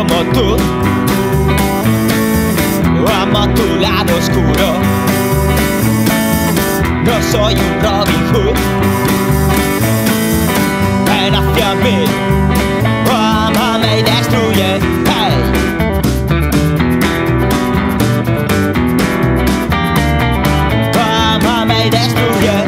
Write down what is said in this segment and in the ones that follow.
como tú. Amo tu lado oscuro. No soy un Robin Hood. Ven hacia mí, ámame y destruye. Hey. Ámame y destruye.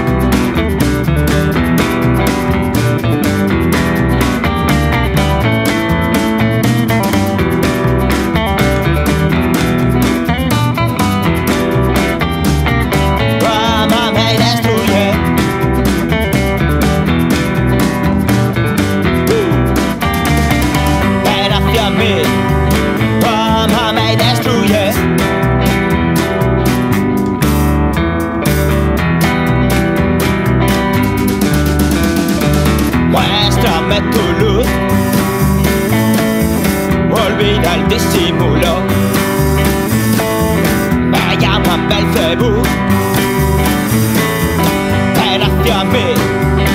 Ámame y destruye. Muéstrame tu luz, olvida el disimulo. Me llaman Belcebú. Ven hacia mí.